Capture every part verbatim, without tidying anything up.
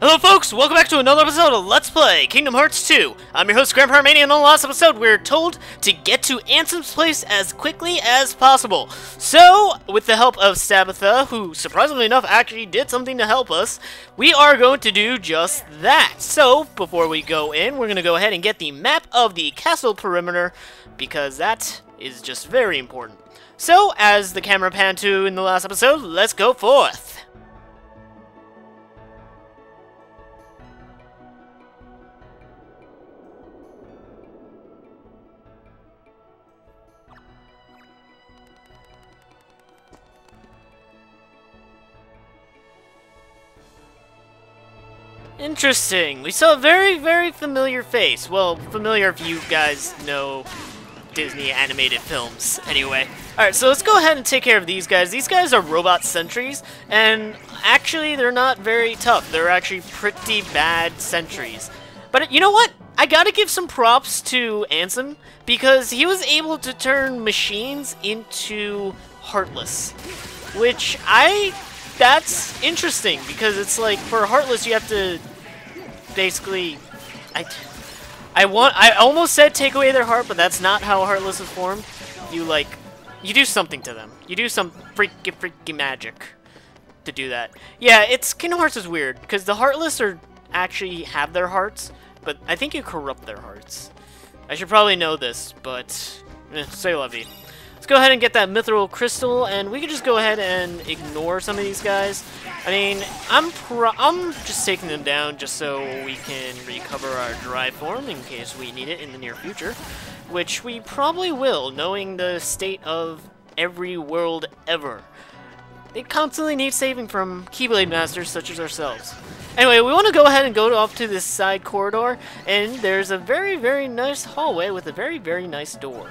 Hello folks, welcome back to another episode of Let's Play Kingdom Hearts two. I'm your host GrandPyromania, and in the last episode we were told to get to Ansem's place as quickly as possible. So, with the help of Stabitha, who surprisingly enough actually did something to help us, we are going to do just that. So, before we go in, we're going to go ahead and get the map of the castle perimeter, because that is just very important. So, as the camera panned to in the last episode, let's go forth. Interesting. We saw a very, very familiar face. Well, familiar if you guys know Disney animated films. Anyway. Alright, so let's go ahead and take care of these guys. These guys are robot sentries, and actually they're not very tough. They're actually pretty bad sentries. But you know what? I gotta give some props to Ansem, because he was able to turn machines into Heartless. Which I... That's interesting, because it's like, for Heartless you have to basically... I, I want... I almost said take away their heart, but that's not how Heartless is formed. You, like... You do something to them. You do some freaky, freaky magic to do that. Yeah, it's... Kingdom Hearts is weird, because the Heartless are actually have their hearts, but I think you corrupt their hearts. I should probably know this, but... Eh, say lovey. Let's go ahead and get that mithril crystal, and we can just go ahead and ignore some of these guys. I mean, I'm pro I'm just taking them down just so we can recover our dry form in case we need it in the near future, which we probably will, knowing the state of every world ever. They constantly need saving from Keyblade masters such as ourselves. Anyway, we want to go ahead and go off to this side corridor, and there's a very, very nice hallway with a very, very nice door.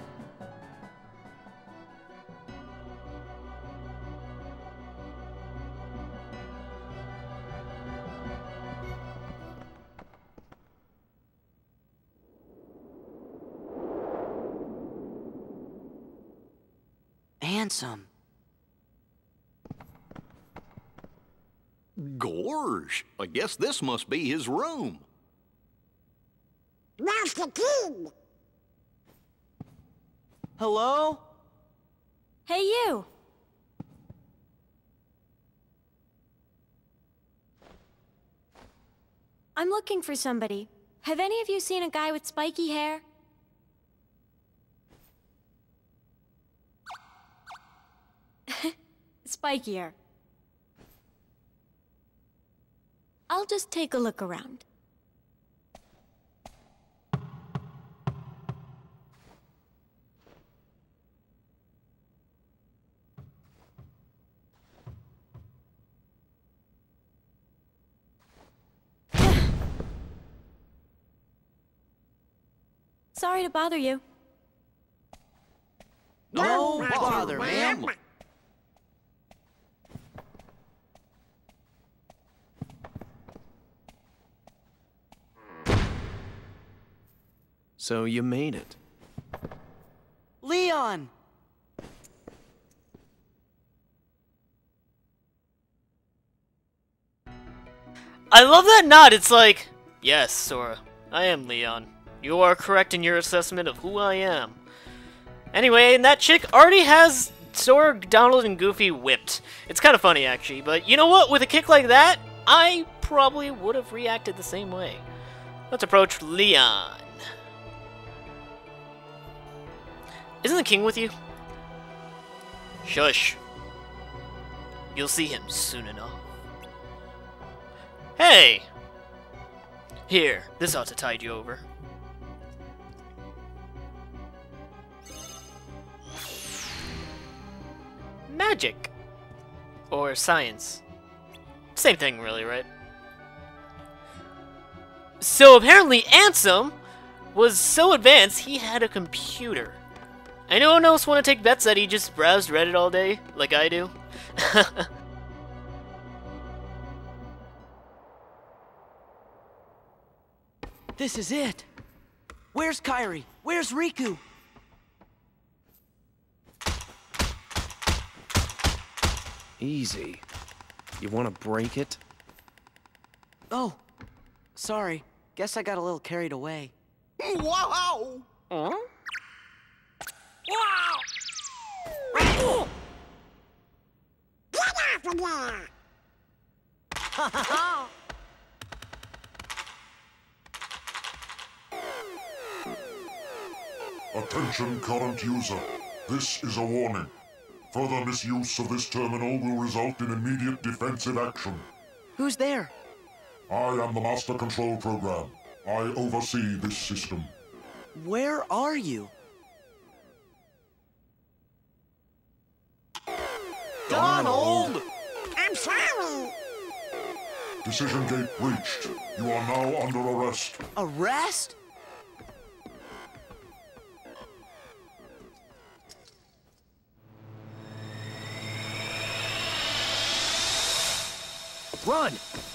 Ansem. Gorge, I guess this must be his room. Master King! Hello? Hey, you! I'm looking for somebody. Have any of you seen a guy with spiky hair? Spikier. I'll just take a look around. Sorry to bother you. No bother, ma'am. So you made it. Leon! I love that nod. It's like, yes, Sora, I am Leon. You are correct in your assessment of who I am. Anyway, and that chick already has Sora, Donald, and Goofy whipped. It's kind of funny, actually, but you know what? With a kick like that, I probably would have reacted the same way. Let's approach Leon. Isn't the king with you? Shush. You'll see him soon enough. Hey! Here, this ought to tide you over. Magic. Or science. Same thing, really, right? So apparently Ansem was so advanced he had a computer. Anyone else want to take bets that he just browsed Reddit all day, like I do? This is it. Where's Kairi? Where's Riku? Easy. You want to break it? Oh, sorry. Guess I got a little carried away. Wow! Huh? Attention current user. This is a warning. Further misuse of this terminal will result in immediate defensive action. Who's there? I am the Master Control Program. I oversee this system. Where are you? Donald! I'm sorry. Decision gate reached. You are now under arrest. Arrest? Run!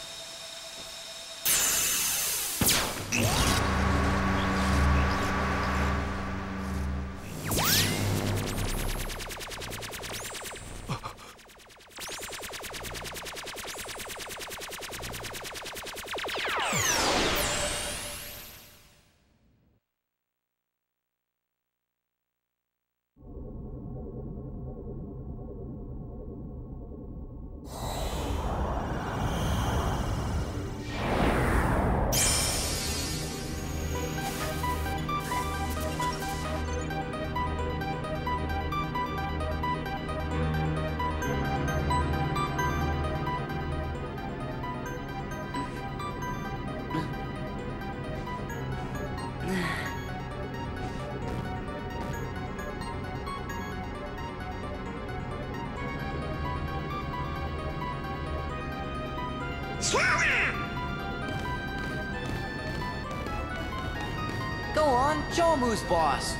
Go on, show him who's boss.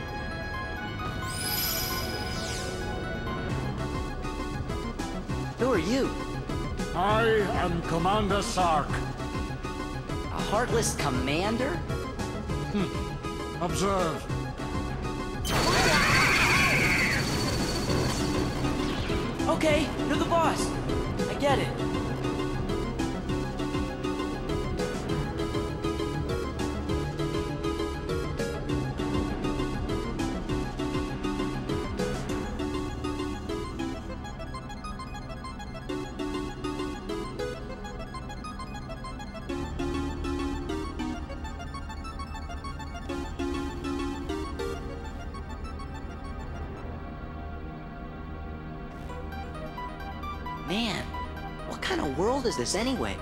Who are you? I am Commander Sark. A heartless commander? Observe. Okay, you're the boss. I get it. Man, what kind of world is this anyway?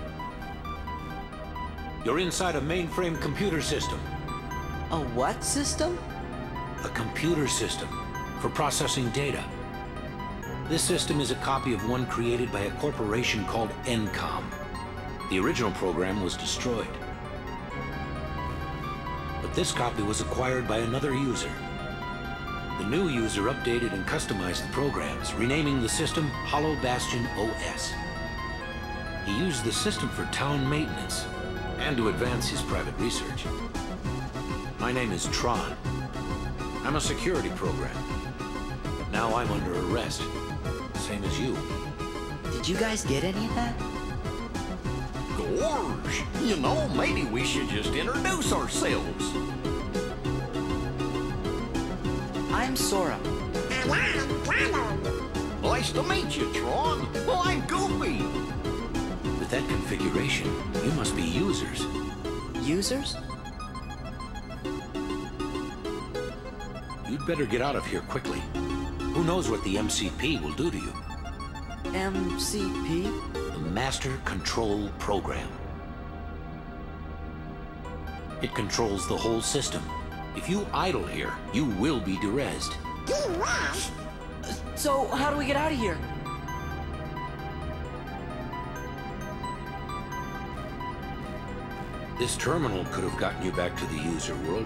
You're inside a mainframe computer system. A what system? A computer system for processing data. This system is a copy of one created by a corporation called N COM. The original program was destroyed. But this copy was acquired by another user. The new user updated and customized the programs, renaming the system Hollow Bastion O S. He used the system for town maintenance and to advance his private research. My name is Tron. I'm a security program, but now I'm under arrest, same as you. Did you guys get any of that? Gorge! You know, maybe we should just introduce ourselves. I'm Sora. And I'm Donald. Nice to meet you, Tron. Well, I'm Goofy. With that configuration, you must be users. Users? You'd better get out of here quickly. Who knows what the M C P will do to you? M C P? The Master Control Program. It controls the whole system. If you idle here, you will be derezzed. He was. So, how do we get out of here? This terminal could have gotten you back to the user world.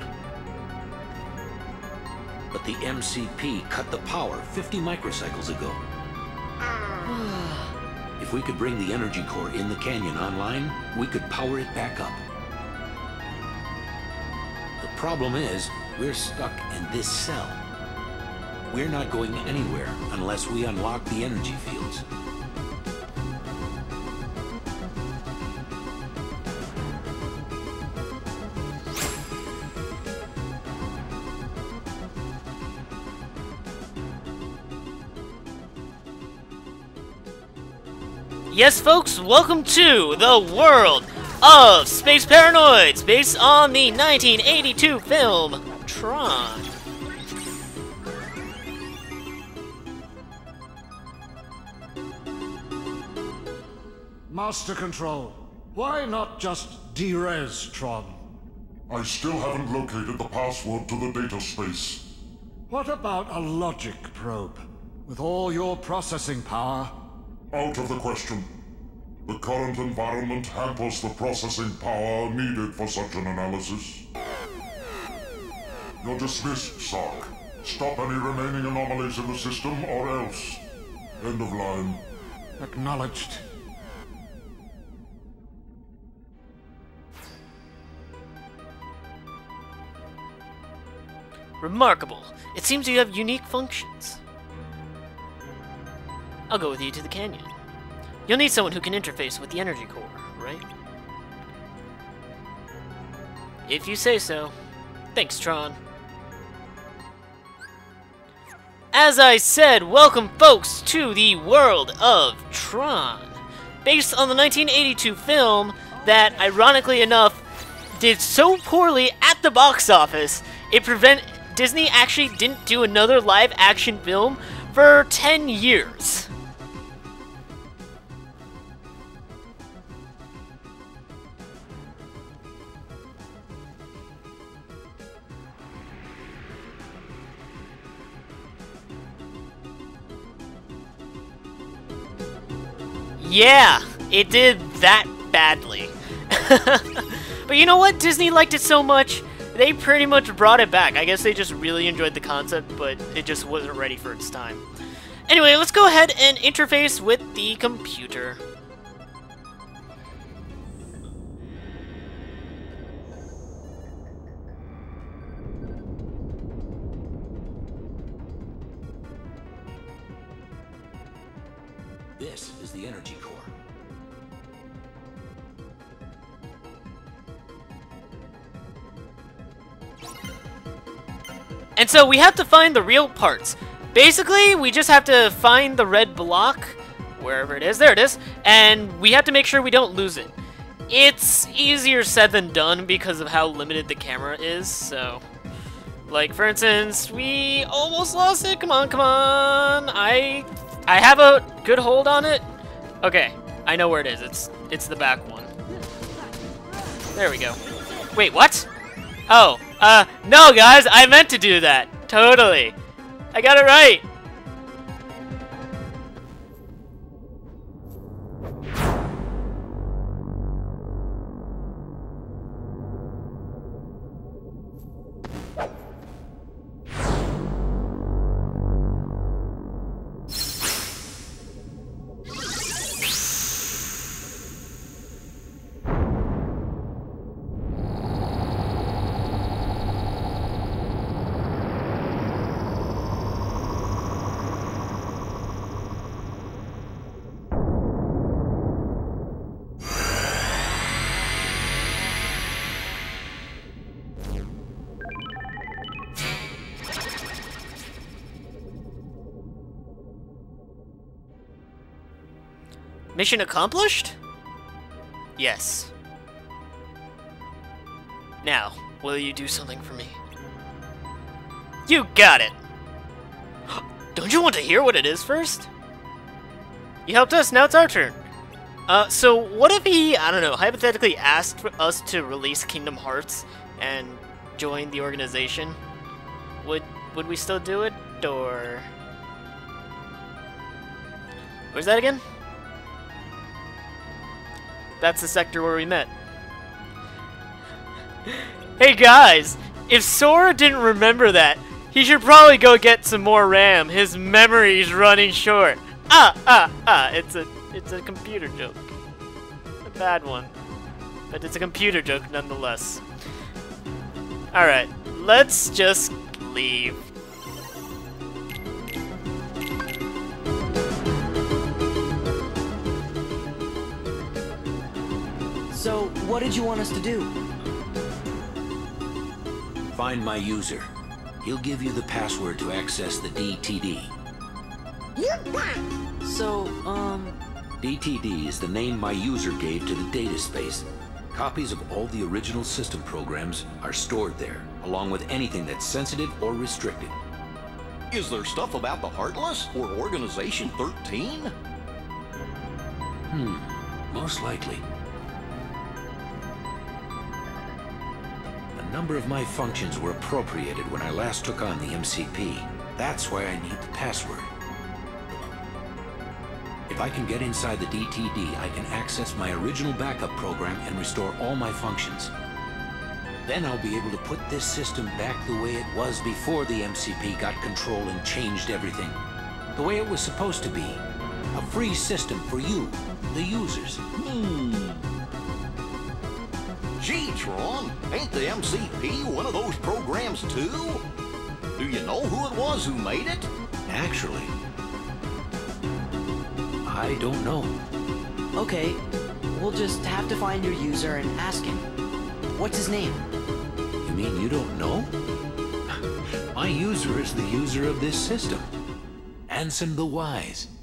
But the M C P cut the power fifty microcycles ago. If we could bring the energy core in the canyon online, we could power it back up. The problem is, we're stuck in this cell. We're not going anywhere unless we unlock the energy fields. Yes, folks, welcome to the world of Space Paranoids, based on the nineteen eighty-two film Tron. Master Control, why not just de-res Tron? I still haven't located the password to the data space. What about a logic probe? With all your processing power? Out of the question. The current environment hampers the processing power needed for such an analysis. You're dismissed, Sark. Stop any remaining anomalies in the system, or else. End of line. Acknowledged. Remarkable. It seems you have unique functions. I'll go with you to the canyon. You'll need someone who can interface with the energy core, right? If you say so. Thanks, Tron. As I said, welcome folks to the world of Tron. Based on the nineteen eighty-two film that, ironically enough, did so poorly at the box office, it prevent Disney actually didn't do another live-action film for ten years. Yeah, it did that badly. But you know what? Disney liked it so much, they pretty much brought it back. I guess they just really enjoyed the concept, but it just wasn't ready for its time. Anyway, let's go ahead and interface with the computer. This is the energy core. And so we have to find the real parts. Basically, we just have to find the red block, wherever it is, there it is, and we have to make sure we don't lose it. It's easier said than done because of how limited the camera is, so... Like, for instance, we almost lost it. Come on, come on. I I have a good hold on it. Okay, I know where it is. It's it's the back one. There we go. Wait, what? Oh, uh, no, guys, I meant to do that. Totally. I got it right. Mission accomplished? Yes. Now, will you do something for me? You got it! Don't you want to hear what it is first? You helped us, now it's our turn. Uh, so what if he, I don't know, hypothetically asked for us to release Kingdom Hearts and join the organization? Would, would we still do it, or... Where's that again? That's the sector where we met. Hey guys, if Sora didn't remember that, he should probably go get some more RAM. His memory's running short. Ah, ah, ah, it's a, it's a computer joke. A bad one. But it's a computer joke nonetheless. Alright, let's just leave. So, what did you want us to do? Find my user. He'll give you the password to access the D T D. You got. So, um, D T D is the name my user gave to the data space. Copies of all the original system programs are stored there, along with anything that's sensitive or restricted. Is there stuff about the Heartless or Organization thirteen? Hmm, most likely. A number of my functions were appropriated when I last took on the M C P. That's why I need the password. If I can get inside the D T D, I can access my original backup program and restore all my functions. Then I'll be able to put this system back the way it was before the M C P got control and changed everything. The way it was supposed to be. A free system for you, the users. Hmm. Gee, Tron, ain't the M C P one of those programs too? Do you know who it was who made it? Actually, I don't know. Okay, we'll just have to find your user and ask him. What's his name? You mean you don't know? My user is the user of this system. Ansem the Wise.